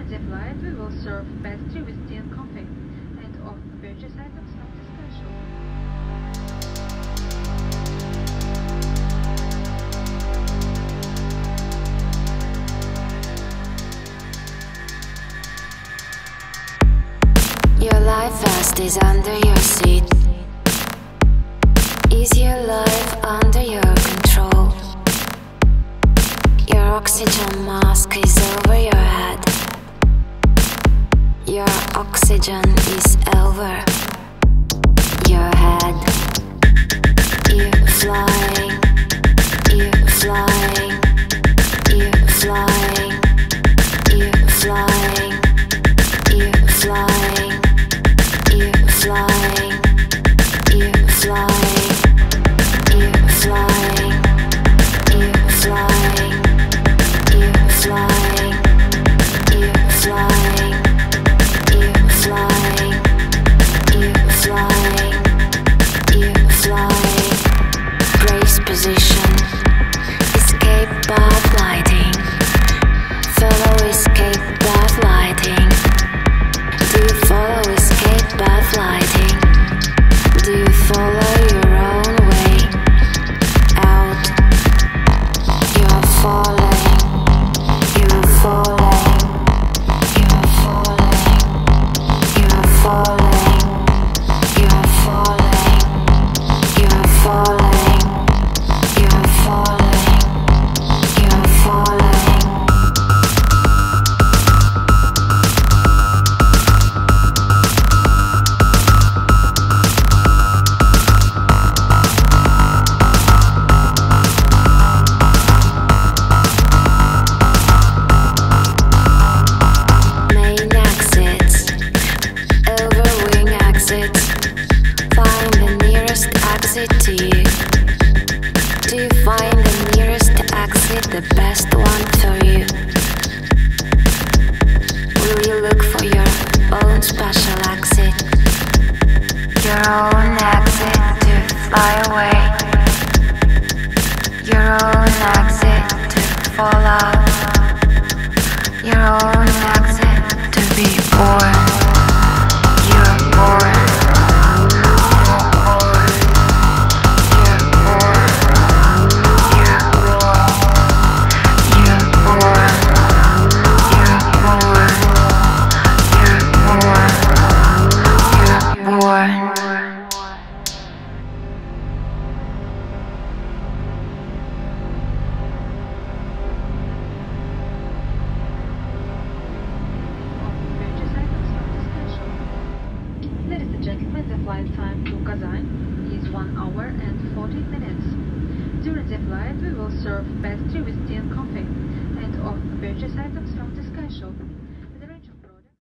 During the flight, we will serve pastry with tea and coffee, and of purchase items from the special. Your life vest is under your seat. Is your life under your control? Your oxygen mask is over your head. Your oxygen is over your head. You're flying, you're flying, you're flying, you're flying, you're flying, you're flying, you're flying, you're flying, you're flying, you're flying, you're flying, you're flying, you're flying, you're flying. Brace position. Escape bad lighting. Follow escape bad lighting. Do you follow escape bad lighting? Do you follow your own way out? You're falling. You're falling. You're falling. You're falling. You're falling. You're falling. You're falling. You're falling. Main exits, over wing exits. Find the nearest exit to you. Do you find the nearest exit the best one for you? Will you look for your own special exit? Your own exit to fly away. Your own exit to fall out. Your own exit to be born. You're born. You're born. You're born. You're born. You're born. You're born. You're born. You're born. Purchase items from the special. Ladies and gentlemen, the flight time to Kazan is 1 hour and 14 minutes. During the flight, we will serve pastry with tea and coffee, and of purchase items from the special.